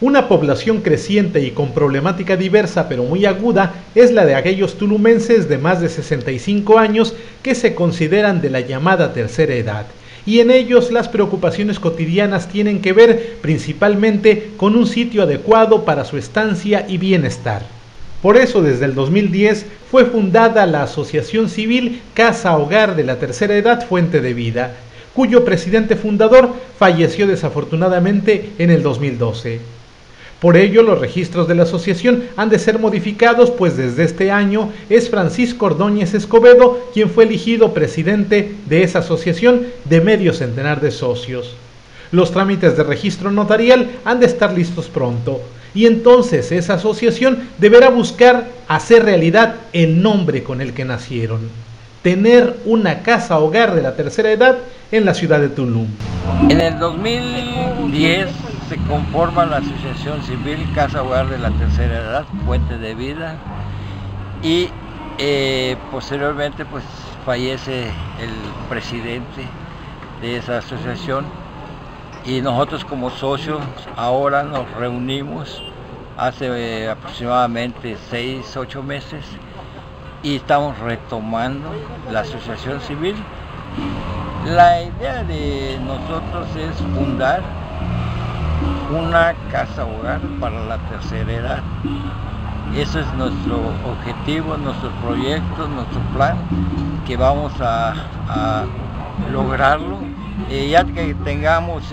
Una población creciente y con problemática diversa pero muy aguda es la de aquellos tulumenses de más de 65 años que se consideran de la llamada tercera edad. Y en ellos las preocupaciones cotidianas tienen que ver principalmente con un sitio adecuado para su estancia y bienestar. Por eso desde el 2010 fue fundada la Asociación Civil Casa Hogar de la Tercera Edad Fuente de Vida, cuyo presidente fundador falleció desafortunadamente en el 2012. Por ello, los registros de la asociación han de ser modificados, pues desde este año es Francisco Ordóñez Escobedo quien fue elegido presidente de esa asociación de medio centenar de socios. Los trámites de registro notarial han de estar listos pronto, y entonces esa asociación deberá buscar hacer realidad el nombre con el que nacieron: tener una casa hogar de la tercera edad en la ciudad de Tulum. En el 2010 se conforma la Asociación Civil Casa Hogar de la Tercera Edad, Fuente de Vida, y posteriormente pues fallece el presidente de esa asociación, y nosotros como socios ahora nos reunimos hace aproximadamente 6-8 meses y estamos retomando la asociación civil. La idea de nosotros es fundar una casa hogar para la tercera edad. Ese es nuestro objetivo, nuestro proyecto, nuestro plan, que vamos a lograrlo. Ya que tengamos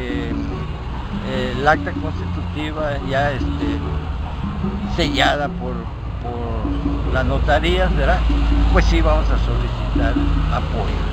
el acta constitutiva ya sellada por las notarías, ¿verdad? Pues sí vamos a solicitar apoyo.